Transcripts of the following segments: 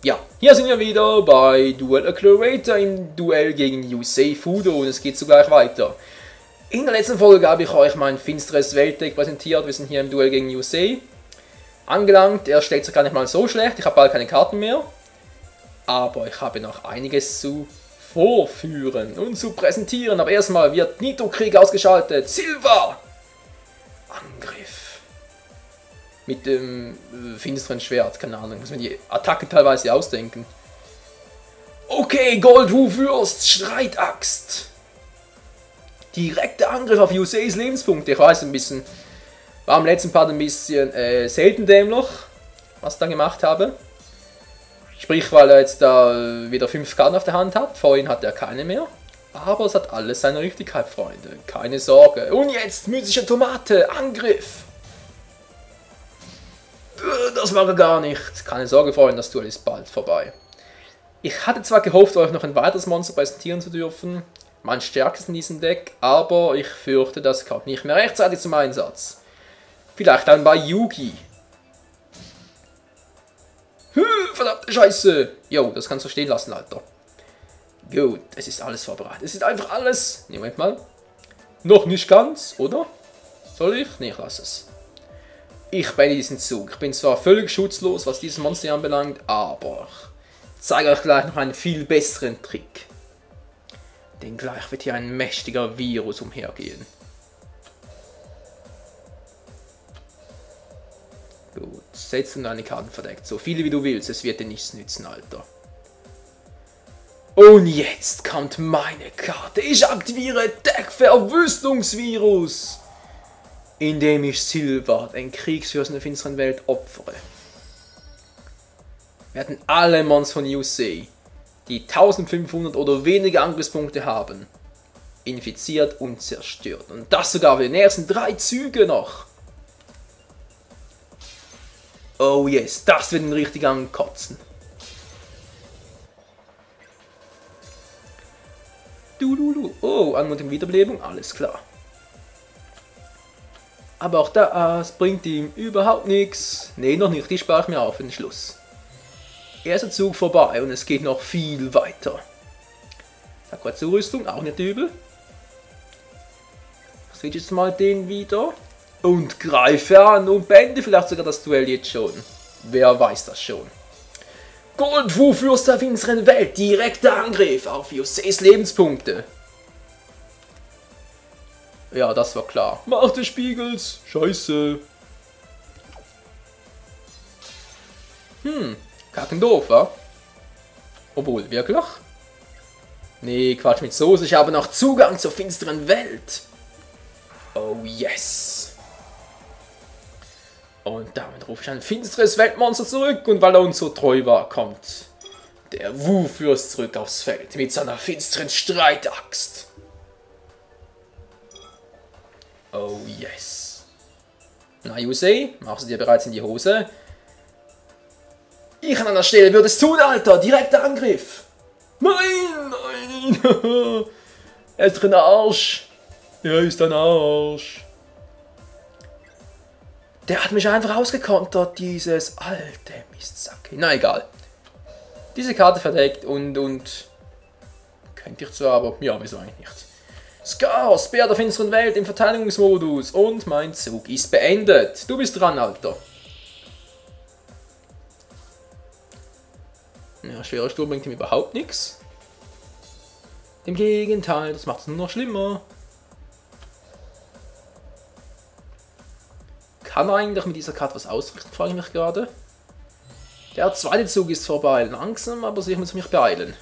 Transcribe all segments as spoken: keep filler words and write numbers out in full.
Ja, hier sind wir wieder bei Duel Accelerator im Duell gegen Yusei Fudo und es geht zugleich weiter. In der letzten Folge habe ich euch mein finsteres Weltdeck präsentiert. Wir sind hier im Duell gegen Yusei angelangt. Er steht sich gar nicht mal so schlecht, ich habe bald keine Karten mehr. Aber ich habe noch einiges zu vorführen und zu präsentieren. Aber erstmal wird Nitro-Krieg ausgeschaltet. Silva! Angriff. Mit dem äh, finsteren Schwert, keine Ahnung, muss man die Attacke teilweise ausdenken. Okay, Gold-Wu-Fürst, Streitaxt. Direkter Angriff auf Yuseis Lebenspunkte. Ich weiß ein bisschen, war am letzten Part ein bisschen äh, selten dämlich, was ich da gemacht habe. Sprich, weil er jetzt da wieder fünf Karten auf der Hand hat. Vorhin hat er keine mehr. Aber es hat alles seine Richtigkeit, Freunde. Keine Sorge. Und jetzt mystische Tomate, Angriff. Das war er gar nicht. Keine Sorge, Freunde, das Duell ist bald vorbei. Ich hatte zwar gehofft, euch noch ein weiteres Monster präsentieren zu dürfen, mein stärkstes in diesem Deck, aber ich fürchte, das kommt nicht mehr rechtzeitig zum Einsatz. Vielleicht dann bei Yugi. Hm, verdammte Scheiße! Jo, das kannst du stehen lassen, Alter. Gut, es ist alles vorbereitet. Es ist einfach alles... Nee, Moment mal. Noch nicht ganz, oder? Soll ich? Nee, ich lasse es. Ich beende diesen Zug. Ich bin zwar völlig schutzlos, was dieses Monster anbelangt, aber ich zeige euch gleich noch einen viel besseren Trick. Denn gleich wird hier ein mächtiger Virus umhergehen. Gut, setz nun deine Karten verdeckt. So viele wie du willst, es wird dir nichts nützen, Alter. Und jetzt kommt meine Karte. Ich aktiviere Deckverwüstungsvirus, indem ich Silva, den Kriegsfürsten der finsteren Welt, opfere. Werden alle Monster von Yusei, die eintausendfünfhundert oder weniger Angriffspunkte haben, infiziert und zerstört. Und das sogar für die nächsten drei Züge noch. Oh yes, das wird ihn richtig ankotzen. Du, du, du. Oh, Anmutung Wiederbelebung, alles klar. Aber auch das bringt ihm überhaupt nichts. Ne, noch nicht, die spare ich mir auf für den Schluss. Erster Zug vorbei und es geht noch viel weiter. Aquazurüstung, auch nicht übel. Ich switche jetzt mal den wieder. Und greife an und beende vielleicht sogar das Duell jetzt schon. Wer weiß das schon. Gold-Wu Fürst der finsteren Welt, direkter Angriff auf Yuseis Lebenspunkte. Ja, das war klar. Macht des Spiegels. Scheiße. Hm, kacken doof, wa? Obwohl, wirklich? Nee, Quatsch mit Soße. Ich habe noch Zugang zur finsteren Welt. Oh yes. Und damit rufe ich ein finsteres Weltmonster zurück. Und weil er uns so treu war, kommt der Wu-Fürst zurück aufs Feld mit seiner finsteren Streitaxt. Oh yes. Na Yusei, machst du dir bereits in die Hose? Ich an einer Stelle würde es tun, Alter. Direkter Angriff. Nein, nein. Er ist ein Arsch. Er ist ein Arsch. Der hat mich einfach ausgekontert, dieses alte Mistsacke. Na egal. Diese Karte verdeckt und, und... Könnte ich zwar, aber ja, wieso eigentlich nicht. Skars, Bär der finsteren Welt im Verteidigungsmodus und mein Zug ist beendet. Du bist dran, Alter. Ja, schwerer Sturm bringt ihm überhaupt nichts. Im Gegenteil, das macht es nur noch schlimmer. Kann er eigentlich mit dieser Karte was ausrichten, frage ich mich gerade. Der zweite Zug ist vorbei. Langsam, aber ich muss mich beeilen.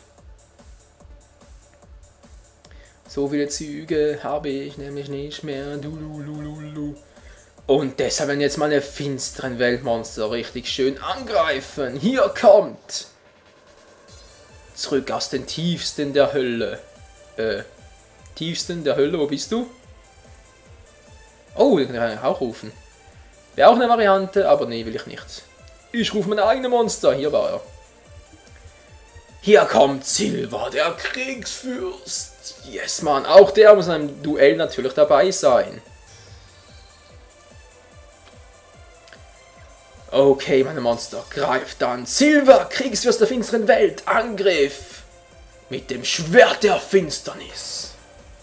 So viele Züge habe ich nämlich nicht mehr. Du, du, du, du, du. Und deshalb werden jetzt meine finsteren Weltmonster richtig schön angreifen. Hier kommt. Zurück aus den tiefsten der Hölle. Äh, tiefsten der Hölle, wo bist du? Oh, den kann ich auch rufen. Wäre auch eine Variante, aber nee, will ich nicht. Ich rufe mein eigenes Monster. Hier war er. Hier kommt Silva, der Kriegsfürst. Yes, Mann. Auch der muss in einem Duell natürlich dabei sein. Okay, meine Monster, greift an. Silver, Kriegsfürst der finsteren Welt, Angriff! Mit dem Schwert der Finsternis.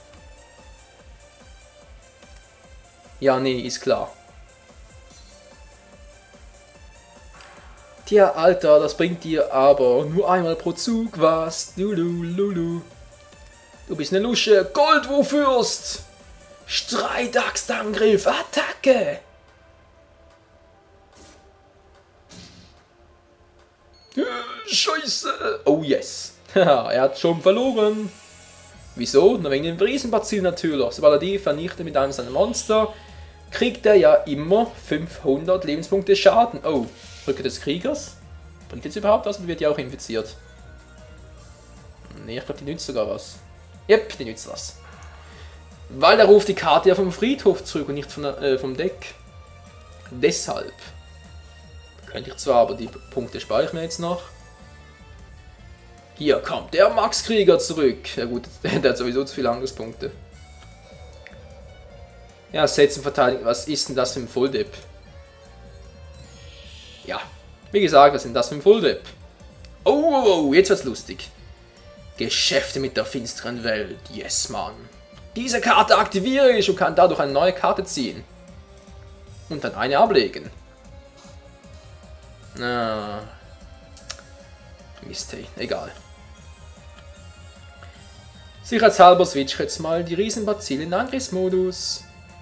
Ja, nee, ist klar. Tja, Alter, das bringt dir aber nur einmal pro Zug was. Lulu, Lulu. Du bist eine Lusche. Goldwurfürst. Streitachstangriff. Attacke. Scheiße. Oh yes. Er hat schon verloren. Wieso? Na, wegen dem Riesenbazil natürlich. Sobald er die vernichtet mit einem seiner Monster, kriegt er ja immer fünfhundert Lebenspunkte Schaden. Oh, Rücke des Kriegers. Bringt jetzt überhaupt was oder wird die auch infiziert? Ne, ich glaube, die nützt sogar was. Yep, die nützt was. Weil er ruft die Karte ja vom Friedhof zurück und nicht von, äh, vom Deck. Deshalb. Könnte ich zwar, aber die Punkte spare ich mir jetzt noch. Hier kommt der Max-Krieger zurück. Ja gut, der hat sowieso zu viele Angriffspunkte. Ja, setzen, verteidigen. Was ist denn das für ein Full-Dip? Ja, wie gesagt, was ist denn das für ein Full-Dip? Oh, oh, oh, jetzt wird's lustig. Geschäfte mit der finsteren Welt. Yes, Mann. Diese Karte aktiviere ich und kann dadurch eine neue Karte ziehen. Und dann eine ablegen. Na. Mist, hey, egal. Sicherheitshalber switch ich jetzt mal die Riesenbazille in Angriffsmodus.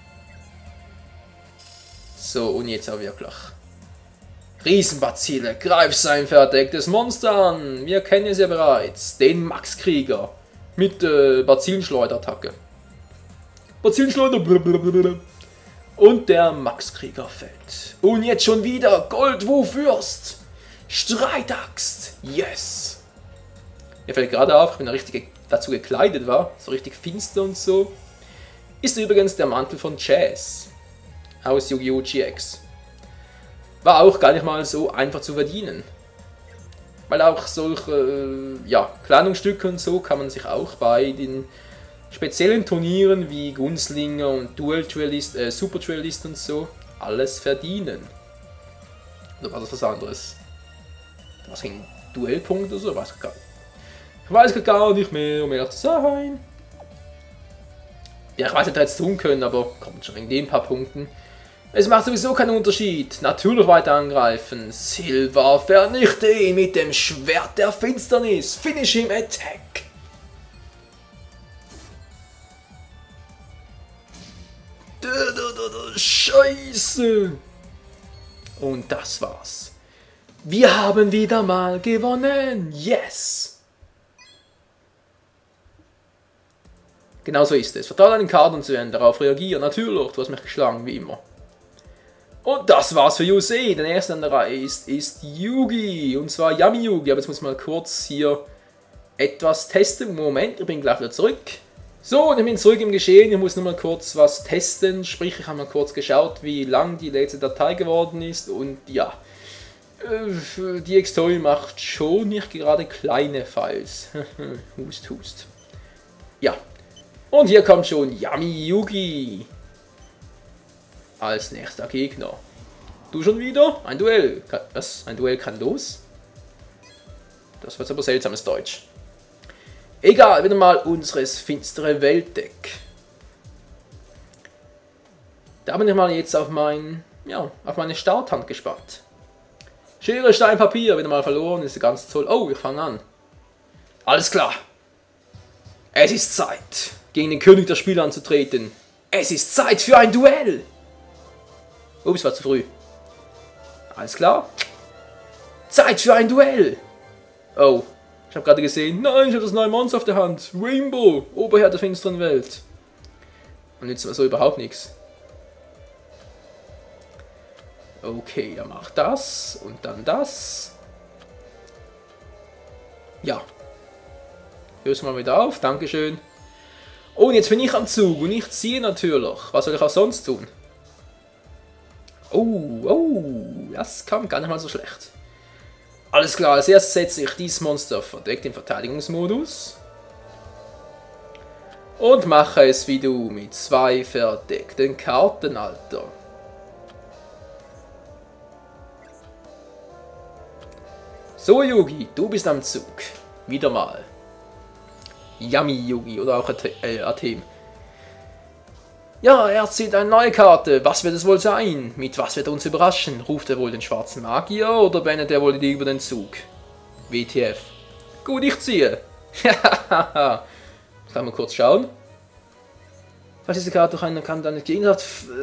So, und jetzt auch wirklich. Riesenbazille, greif sein verdecktes Monster an. Wir kennen es ja bereits. Den Max-Krieger. Mit äh, Bazillenschleuderattacke. Bazillenschleuder. Und der Max-Krieger fällt. Und jetzt schon wieder Goldwurfürst. Streitaxt. Yes. Mir fällt gerade auf, wenn er richtig dazu gekleidet war. So richtig finster und so. Ist übrigens der Mantel von Jazz. Aus Yu-Gi-Oh! G X. War auch gar nicht mal so einfach zu verdienen. Weil auch solche äh, ja, Kleidungsstücke und so kann man sich auch bei den speziellen Turnieren wie Gunslinger und Dual Duelist, äh, Super Duelist und so alles verdienen. Oder war das was anderes? Was ging Duellpunkt oder so? Weiß ich, gar nicht. Ich weiß gar nicht mehr, um ehrlich zu sein. Ja, ich weiß nicht, was jetzt tun können, aber kommt schon wegen den paar Punkten. Es macht sowieso keinen Unterschied. Natürlich weiter angreifen. Silver, vernichte ihn mit dem Schwert der Finsternis. Finish him attack. Scheiße. Und das war's. Wir haben wieder mal gewonnen. Yes. Genau so ist es. Vertraue deinen Karten zu Ende. Darauf reagieren. Natürlich, du hast mich geschlagen, wie immer. Und das war's für U S A. Der erste an der Reihe ist, ist Yugi. Und zwar Yami Yugi. Aber jetzt muss ich mal kurz hier etwas testen. Moment, ich bin gleich wieder zurück. So, und ich bin zurück im Geschehen. Ich muss nur mal kurz was testen. Sprich, ich habe mal kurz geschaut, wie lang die letzte Datei geworden ist. Und ja, die X-Toy macht schon nicht gerade kleine Files. Hust, hust. Ja. Und hier kommt schon Yami Yugi. Als nächster Gegner. Du schon wieder? Ein Duell. Was? Ein Duell kann los? Das wird aber seltsames Deutsch. Egal, wieder mal unseres finstere Weltdeck. Da bin ich mal jetzt auf mein, ja, auf meine Starthand gespannt. Schere, Stein, Papier, wieder mal verloren, ist ganz toll. Oh, ich fange an. Alles klar. Es ist Zeit, gegen den König der Spiele anzutreten. Es ist Zeit für ein Duell. Ups, war zu früh. Alles klar. Zeit für ein Duell. Oh, ich habe gerade gesehen, nein, ich habe das neue Monster auf der Hand. Rainbow, Oberherr der finsteren Welt. Und jetzt war so überhaupt nichts. Okay, er macht das und dann das. Ja. Lösen wir mal wieder auf, dankeschön. Oh, und jetzt bin ich am Zug und ich ziehe natürlich. Was soll ich auch sonst tun? Oh, oh, das kam gar nicht mal so schlecht. Alles klar, als erstes setze ich dieses Monster verdeckt im Verteidigungsmodus. Und mache es wie du mit zwei verdeckten Karten, Alter. So, Yugi, du bist am Zug. Wieder mal. Yummy, Yugi, oder auch Athem. Ja, er zieht eine neue Karte. Was wird es wohl sein? Mit was wird er uns überraschen? Ruft er wohl den schwarzen Magier oder beendet er wohl über den Zug? W T F. Gut, ich ziehe. Hahaha. Kann man kurz schauen. Was diese Karte durch einen kann dann Gegensatz.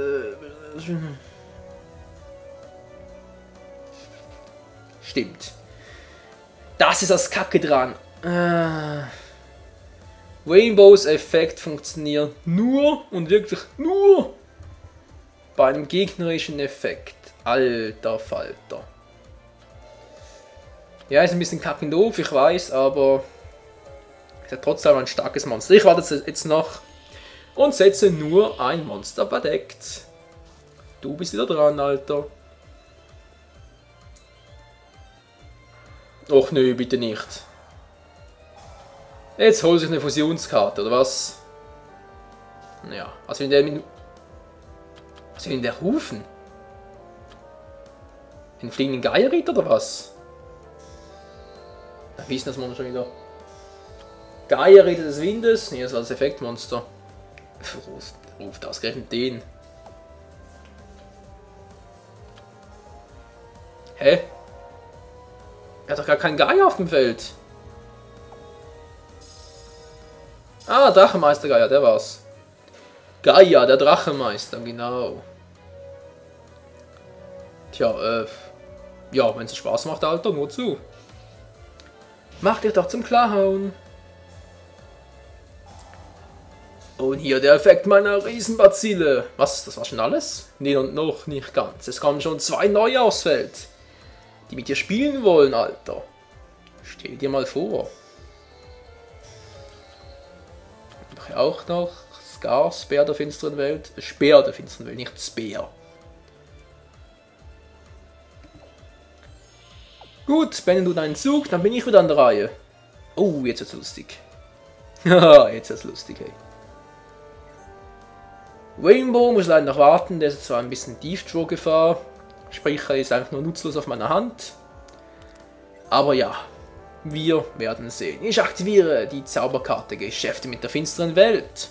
Stimmt. Das ist das Kacke dran. Äh. Rainbows Effekt funktioniert nur und wirklich nur bei einem gegnerischen Effekt. Alter Falter. Ja, ist ein bisschen kacke doof, ich weiß, aber ist ja trotzdem ein starkes Monster. Ich warte jetzt noch und setze nur ein Monster verdeckt. Du bist wieder dran, Alter. Och nö, bitte nicht. Jetzt hol sich eine Fusionskarte, oder was? Ja, also in der Min was will denn der rufen? Den fliegenden Geierritter oder was? Da wissen das Monster schon wieder. Geierritter des Windes? Nee, das war das Effektmonster. Ruft, ruft ausgerechnet den. Hä? Er hat doch gar keinen Geier auf dem Feld. Ah, Drachenmeister Gaia, der war's. Gaia, der Drachenmeister, genau. Tja, äh... ja, wenn es Spaß macht, Alter, nur zu. Mach dich doch zum Klarhauen. Und hier der Effekt meiner Riesenbazille. Was, das war schon alles? Nee, und noch nicht ganz. Es kommen schon zwei neue aufs Feld, die mit dir spielen wollen, Alter. Stell dir mal vor. Auch noch Scar, Speer der finsteren Welt. Speer der finsteren Welt, nicht Speer. Gut, beende du deinen Zug, dann bin ich wieder an der Reihe. Oh, jetzt wird's lustig. Haha, jetzt wird's lustig, ey. Rainbow muss leider noch warten, der ist zwar ein bisschen Deep-Draw-Gefahr. Sprich, er ist einfach nur nutzlos auf meiner Hand. Aber ja. Wir werden sehen. Ich aktiviere die Zauberkarte Geschäfte mit der finsteren Welt.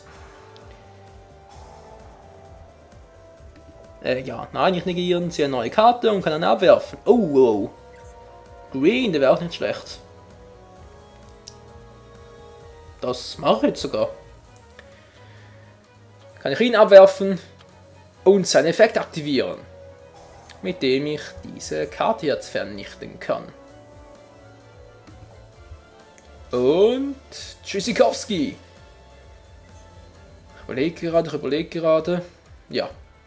Äh, ja, nein, nicht negieren. Ziehe eine neue Karte und kann eine abwerfen. Oh, oh. Green, der wäre auch nicht schlecht. Das mache ich jetzt sogar. Kann ich ihn abwerfen und seinen Effekt aktivieren. Mit dem ich diese Karte jetzt vernichten kann. Und Tschüssikowski. Ich überlege gerade, ich überlege gerade. Ja.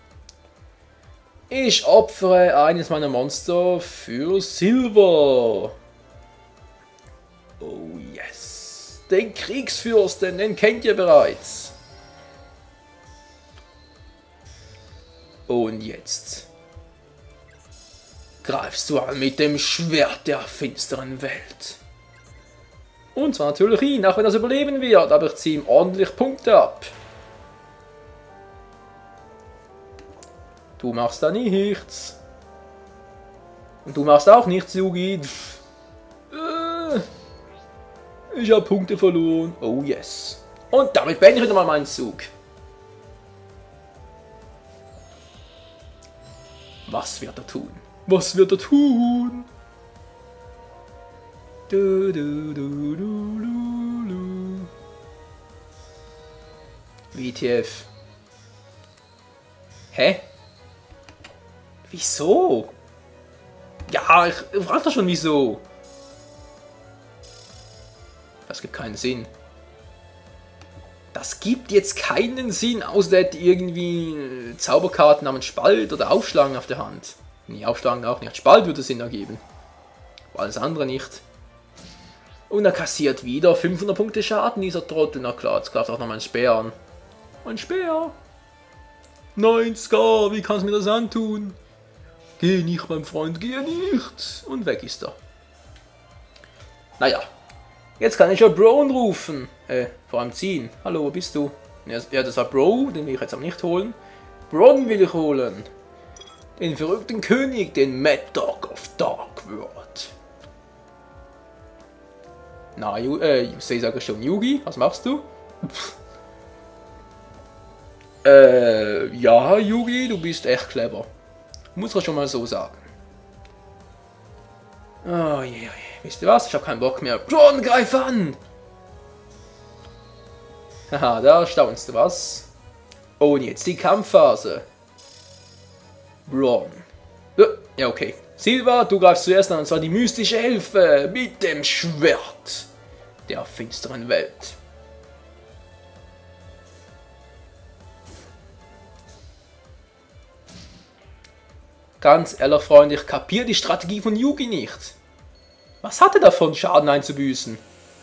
Ich opfere eines meiner Monster für Silber. Oh yes. Den Kriegsfürsten, den kennt ihr bereits. Und jetzt greifst du an mit dem Schwert der finsteren Welt. Und zwar natürlich ihn, auch wenn er es überleben wird, aber ich ziehe ihm ordentlich Punkte ab. Du machst da nichts. Und du machst auch nichts, Yugi. Äh, ich habe Punkte verloren. Oh yes. Und damit beende ich wieder mal meinen Zug. Was wird er tun? Was wird er tun? Du, du, du, du, du, du. W T F. Hä? Wieso? Ja, ich, ich frag doch schon wieso. Das gibt keinen Sinn. Das gibt jetzt keinen Sinn, außer der hätte irgendwie Zauberkarten namens Spalt oder Aufschlagen auf der Hand. Nee, Aufschlagen auch nicht. Spalt würde Sinn ergeben. Alles andere nicht. Und er kassiert wieder fünfhundert Punkte Schaden, dieser Trottel. Na klar, jetzt greift auch noch mein Speer an. Mein Speer! Nein, Scar, wie kannst du mir das antun? Geh nicht, mein Freund, geh nicht! Und weg ist er. Naja, jetzt kann ich ja Bron rufen. Äh, vor allem ziehen. Hallo, wo bist du? Ja, das war Bro, den will ich jetzt aber nicht holen. Bron will ich holen. Den verrückten König, den Mad Dog of Dark World. Na, Ju äh, Yusei sage schon. Yugi, was machst du? äh, ja, Yugi, du bist echt clever. Muss man schon mal so sagen. Oh je, je. Wisst ihr was? Ich habe keinen Bock mehr. Braun, greif an! Haha, da staunst du was. Oh, und jetzt die Kampfphase. Braun. Ja, okay. Silva, du greifst zuerst an, und zwar die mystische Hilfe mit dem Schwert der finsteren Welt. Ganz ehrlich, Freunde, ich kapiere die Strategie von Yugi nicht. Was hat er davon, Schaden einzubüßen?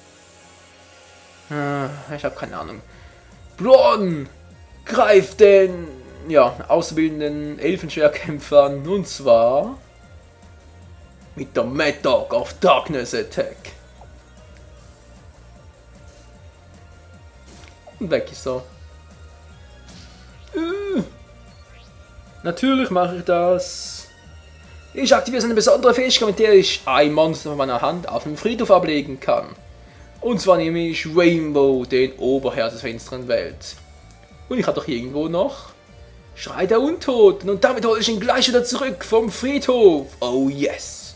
Ich habe keine Ahnung. Braun, greif den, ja, ausbildenden Elfenschwerkämpfer an, und zwar mit der Mad Dog of Darkness Attack. Und weg ist er. Äh. Natürlich mache ich das. Ich aktiviere eine besondere Fähigkeit, mit der ich ein Monster von meiner Hand auf dem Friedhof ablegen kann. Und zwar nehme ich Rainbow, den Oberherr der finsteren Welt. Und ich habe doch irgendwo noch Schrei der Untoten. Und damit hole ich ihn gleich wieder zurück vom Friedhof. Oh yes.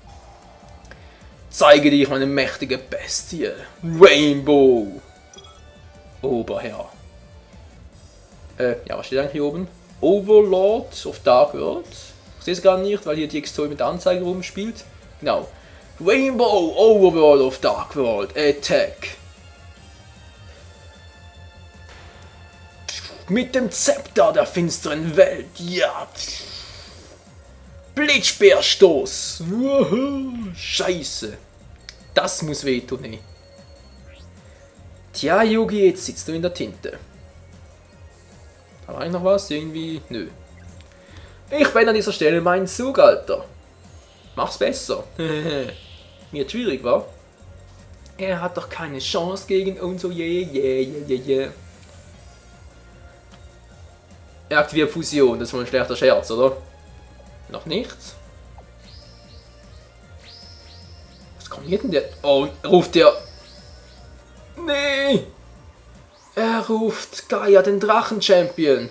Zeige dich meine mächtige Bestie. Rainbow. Oberherr. Äh, ja, was steht eigentlich hier oben? Overlord of Dark World. Ich sehe es gar nicht, weil hier die X-Toy mit der Anzeige rumspielt. Genau. Rainbow Overworld of Dark World Attack. Mit dem Zepter der finsteren Welt. Ja. Blitzspeerstoß. Scheiße. Das muss wehtun, ey. Tja, Yugi, jetzt sitzt du in der Tinte. Habe ich noch was? Irgendwie? Nö. Ich bin an dieser Stelle mein Zug, Alter. Mach's besser. Mir schwierig, wa? Er hat doch keine Chance gegen uns, oh je, je, je, je, je. Er aktiviert Fusion, das ist wohl ein schlechter Scherz, oder? Noch nicht? Was kommt hier denn der? Oh, ruft der... Nee! Er ruft Gaia, den Drachen-Champion.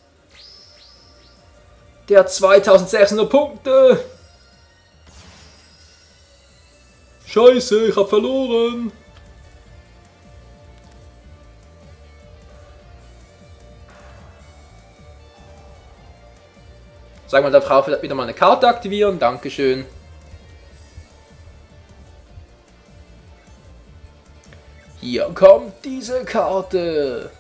Der hat zweitausendsechshundert Punkte. Scheiße, ich hab verloren. Sag mal der Frau vielleicht wieder mal eine Karte aktivieren. Dankeschön. Hier kommt diese Karte.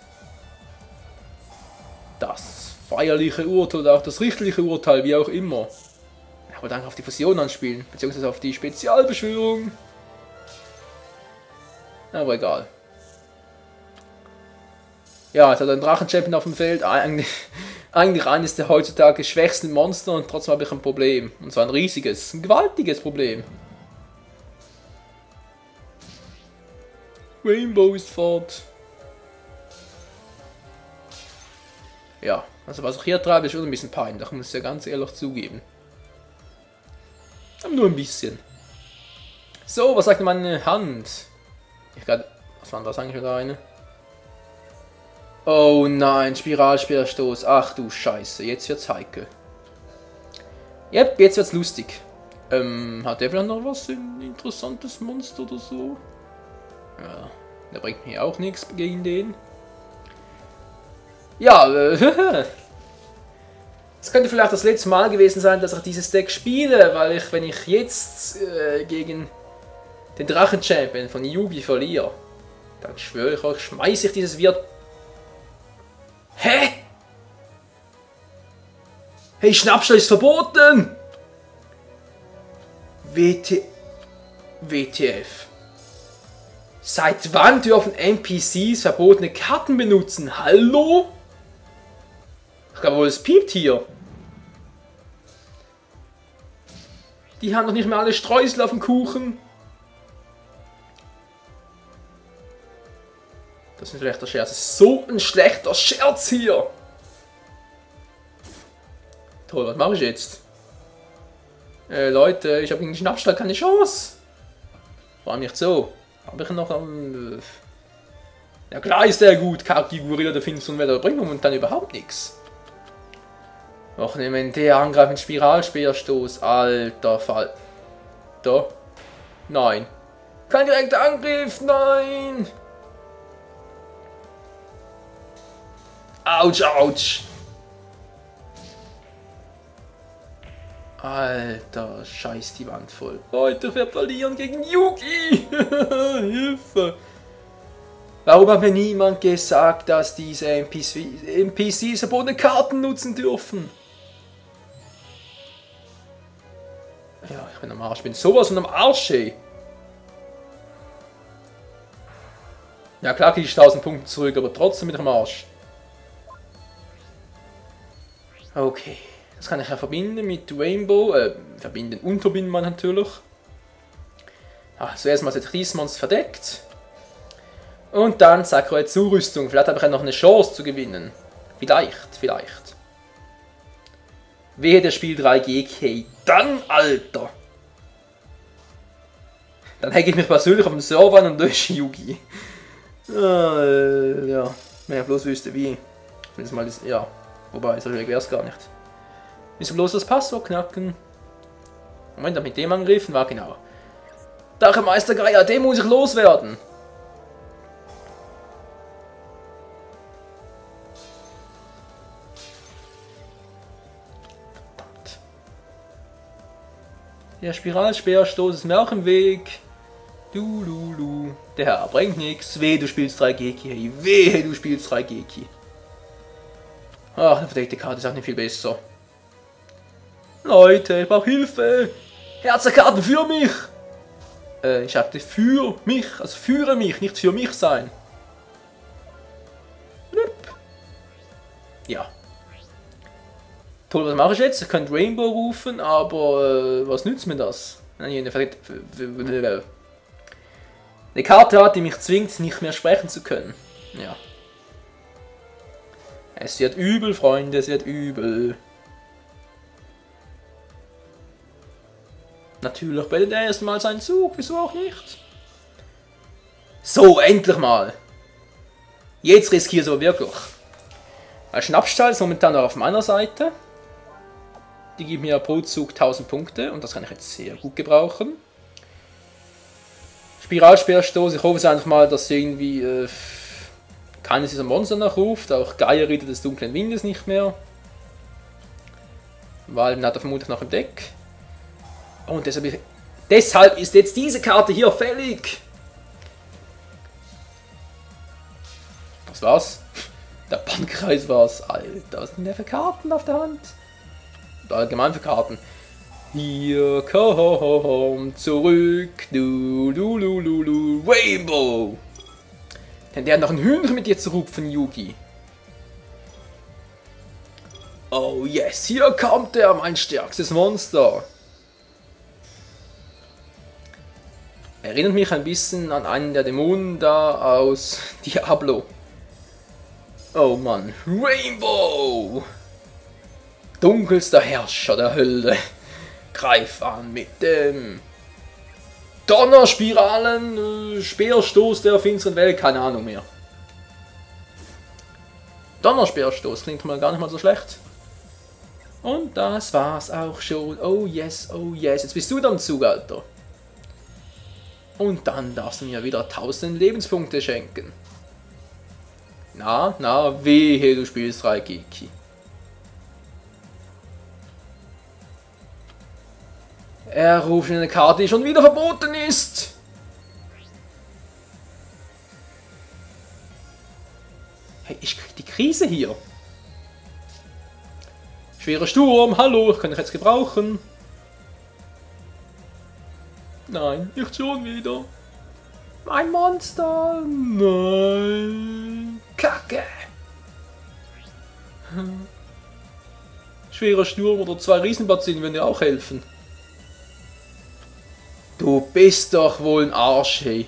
Das feierliche Urteil oder auch das richterliche Urteil, wie auch immer. Ich wollte eigentlich auf die Fusion anspielen, beziehungsweise auf die Spezialbeschwörung. Aber egal. Ja, jetzt hat er einen Drachen-Champion auf dem Feld. Eigentlich, eigentlich eines der heutzutage schwächsten Monster und trotzdem habe ich ein Problem. Und zwar ein riesiges, ein gewaltiges Problem. Rainbow ist fort. Ja, also was ich hier treibe, ist schon ein bisschen peinlich, muss ich ja ganz ehrlich zugeben. Aber nur ein bisschen. So, was sagt meine Hand? Ich grad, was war das eigentlich wieder eine? Oh nein, Spiralspeerstoß. Ach du Scheiße, jetzt wird's heikel. Yep, jetzt wird's lustig. Ähm, hat der vielleicht noch was, ein interessantes Monster oder so? Ja, der bringt mir auch nichts gegen den. Ja, äh, es könnte vielleicht das letzte Mal gewesen sein, dass ich dieses Deck spiele, weil ich, wenn ich jetzt äh, gegen den Drachen-Champion von Yugi verliere, dann schwöre ich euch, schmeiße ich dieses Wirt. Hä? Hey, Schnappschall ist verboten! W T... W T F. Seit wann dürfen N P Cs verbotene Karten benutzen? Hallo? Ich glaube wohl, es piept hier. Die haben doch nicht mehr alle Streusel auf dem Kuchen. Das ist ein schlechter Scherz. Das ist so ein schlechter Scherz hier. Toll, was mache ich jetzt? Äh, Leute, ich habe gegen den Schnappschlag keine Chance. Vor allem nicht so. Habe ich noch am... Äh, ja klar ist der gut, Kaki Gorilla der finsteren Welt, aber bringt momentan überhaupt nichts. Auch ne, wenn der angreift mit Spiralspeerstoß, alter Fall. Da. Nein. Kein direkter Angriff, nein! Autsch, autsch! Alter, scheiß die Wand voll. Leute, wir verlieren gegen Yugi! Hilfe! Warum hat mir niemand gesagt, dass diese N P Cs verbotene Karten nutzen dürfen? Ja, ich bin am Arsch. Ich bin sowas von am Arsch, ey. Ja klar kriege ich tausend Punkte zurück, aber trotzdem bin ich am Arsch. Okay. Das kann ich ja verbinden mit Rainbow. Äh, verbinden und verbinden man natürlich. Ah, zuerst mal sind Riesmonster verdeckt. Und dann Sakura Zurüstung. Vielleicht habe ich ja noch eine Chance zu gewinnen. Vielleicht, vielleicht. Wehe, der Spiel drei G K. Dann, Alter! Dann hänge ich mich persönlich auf dem Server an und durch Yugi. Äh, ja, wenn ich bloß wüsste wie. Wenn es mal das, ja, wobei, so schwierig wäre es gar nicht. Müssen bloß das Passwort knacken. Moment, mit dem angegriffen war genau. Dachemeister Gaia, den muss ich loswerden. Verdammt. Der Spiralspeerstoß ist mir auch im Weg. Du, du, du. Der Herr bringt nichts. Wehe, du spielst drei Geki. Wehe, du spielst drei Geki. Ach, eine verdeckte Karte ist auch nicht viel besser. Leute, ich brauche Hilfe. Herzerkarten für mich. Äh, ich sagte für mich. Also führe mich, nicht für mich sein. Ja. Toll, was mache ich jetzt? Ich könnte Rainbow rufen, aber äh, was nützt mir das? Eine Karte hat, die mich zwingt, nicht mehr sprechen zu können. Ja. Es wird übel, Freunde, es wird übel. Natürlich beendet er erstmal seinen Zug, wieso auch nicht? So, endlich mal! Jetzt riskiere ich es aber wirklich. Ein Schnappstall ist momentan noch auf meiner Seite. Die geben mir pro Zug tausend Punkte und das kann ich jetzt sehr gut gebrauchen. Spiralspeerstoß, ich hoffe es einfach mal, dass irgendwie äh, keines dieser Monster nachruft, auch Gaia Ritter des dunklen Windes nicht mehr. Weil den hat er vermutlich noch im Deck. Und deshalb, deshalb ist jetzt diese Karte hier fällig. Was war's? Der Bandkreis war's. Alter, was sind denn für Karten auf der Hand? Allgemein für Karten. Hier, komm zurück, du, du, du, du, du, Rainbow. Denn der hat noch ein Hühnchen mit dir zu rupfen, Yugi. Oh yes, hier kommt er, mein stärkstes Monster. Erinnert mich ein bisschen an einen der Dämonen da aus Diablo. Oh Mann, Rainbow! Dunkelster Herrscher der Hölle. Greif an mit dem Donnerspiralen, äh, Speerstoß der finsteren Welt, keine Ahnung mehr. Donnerspeerstoß klingt mal gar nicht mal so schlecht. Und das war's auch schon. Oh yes, oh yes. Jetzt bist du dann Zug, Alter. Und dann darfst du mir wieder tausend Lebenspunkte schenken. Na, na, wehe, du spielst drei Geki. Er ruft in eine Karte, die schon wieder verboten ist. Hey, ich krieg die Krise hier. Schwerer Sturm, hallo, ich kann dich jetzt gebrauchen. Nein, nicht schon wieder. Ein Monster. Nein. Kacke. Schwerer Sturm oder zwei Riesenbazillen würden dir auch helfen. Du bist doch wohl ein Arsch, hey.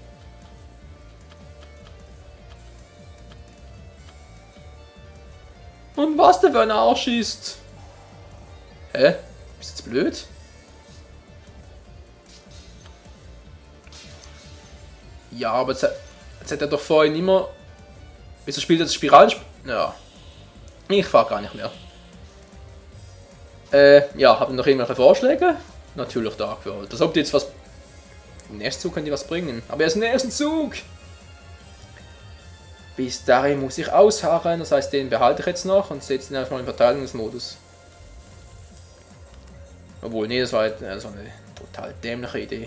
Und was der für ein Arsch ist? Hä? Bist du jetzt blöd? Ja, aber jetzt, jetzt hat er doch vorhin immer... Wieso spielt er das Spiralen... Ja. Ich frage gar nicht mehr. Äh, ja, haben noch irgendwelche Vorschläge? Natürlich Dark World. Das ob die jetzt was... Im nächsten Zug können die was bringen. Aber erst im nächsten Zug! Bis dahin muss ich ausharren, das heißt, den behalte ich jetzt noch und setze ihn einfach mal in Verteidigungsmodus. Obwohl, nee, das war, das war eine total dämliche Idee.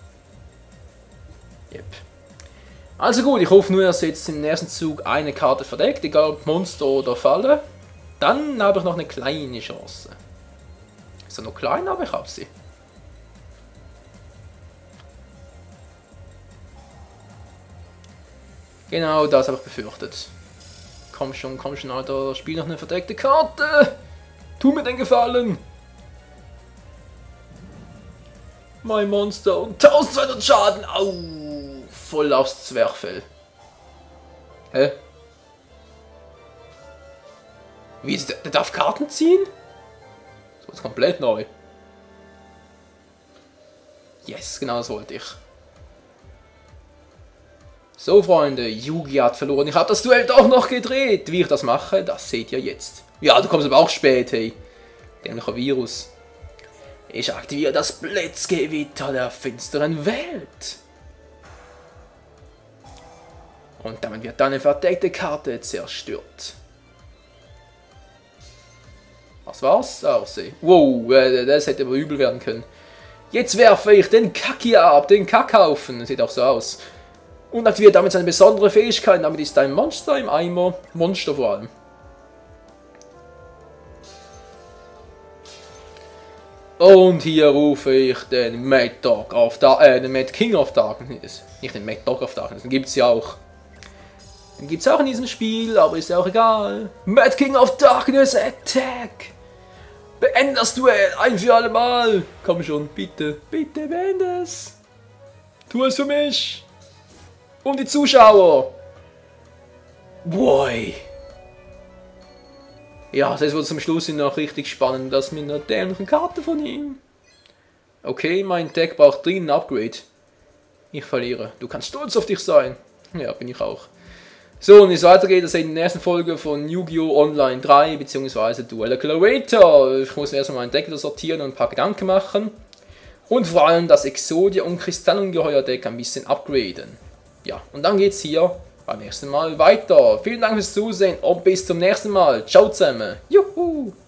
Yep. Also gut, ich hoffe nur, dass jetzt im nächsten Zug eine Karte verdeckt, egal ob Monster oder Falle. Dann habe ich noch eine kleine Chance. Ist ja noch klein, aber ich habe sie. Genau, das habe ich befürchtet. Komm schon, komm schon, Alter. Spiel noch eine verdeckte Karte. Tu mir den Gefallen. Mein Monster und eintausendzweihundert Schaden. Au, voll aufs Zwerchfell. Hä? Wie ist der? Der darf Karten ziehen? Das ist komplett neu. Yes, genau das wollte ich. So, Freunde, Yugi hat verloren. Ich habe das Duell doch noch gedreht. Wie ich das mache, das seht ihr jetzt. Ja, du kommst aber auch spät, hey. Dämlicher Virus. Ich aktiviere das Blitzgewitter der finsteren Welt. Und damit wird deine verdeckte Karte zerstört. Was war's? Aussehen. Wow, das hätte aber übel werden können. Jetzt werfe ich den Kaki ab, den Kackhaufen. Das sieht auch so aus. Und aktiviert damit seine besondere Fähigkeit. Damit ist ein Monster im Eimer. Monster vor allem. Und hier rufe ich den Mad Dog of Darkness, äh, den Mad King of Darkness. Nicht den Mad Dog of Darkness, den gibt's ja auch. Den gibt's auch in diesem Spiel, aber ist ja auch egal. Mad King of Darkness Attack! Beende das Duell ein für alle Mal! Komm schon, bitte, bitte beende es! Tu es für mich! Und die Zuschauer! Boy! Ja, das wird zum Schluss noch richtig spannend, das mit einer dämlichen Karte von ihm. Okay, mein Deck braucht dringend ein Upgrade. Ich verliere. Du kannst stolz auf dich sein. Ja, bin ich auch. So, und wie es weitergeht, das seht ihr in der nächsten Folge von Yu-Gi-Oh! Online drei bzw. Duel Accelerator. Ich muss mir erstmal mein Deck sortieren und ein paar Gedanken machen. Und vor allem das Exodia und Kristallungeheuer Deck ein bisschen upgraden. Ja, und dann geht's hier beim nächsten Mal weiter. Vielen Dank fürs Zusehen und bis zum nächsten Mal. Ciao zusammen. Juhu!